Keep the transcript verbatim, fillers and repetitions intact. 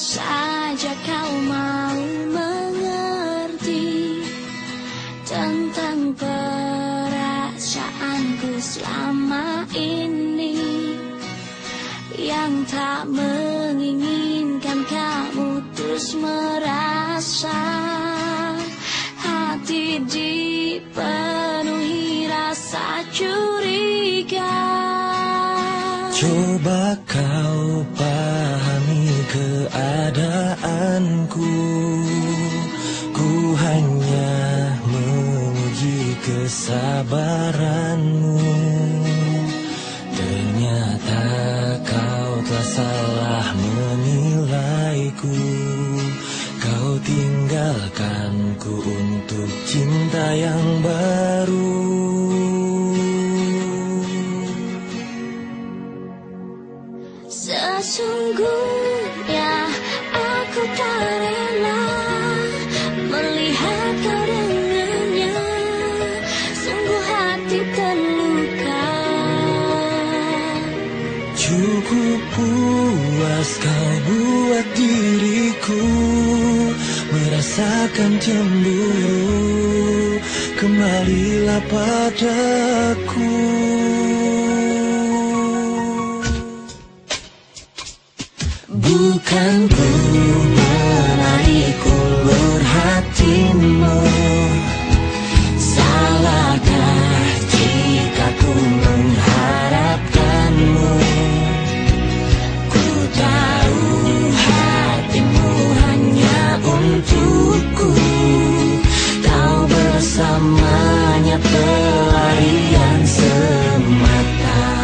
saja kau mau mengerti tentang perasaanku selama ini, yang tak menginginkan kamu terus merasa hati dipenuhi rasa curiga. Coba kau pahami keadaanku, ku hanya menguji kesabaranmu. Ternyata kau telah salah menilaiku, kau tinggalkanku untuk cinta yang baru. Sesungguhnya aku tak rela melihat kau dengannya, sungguh hati terluka. Cukup puas kau buat diriku merasakan cemburu, kembalilah padaku. Bukan ku menarik ulur hatimu, salahkah jika ku mengharapkanmu? Ku tahu hatimu hanya untukku, kau bersamanya pelarian semata.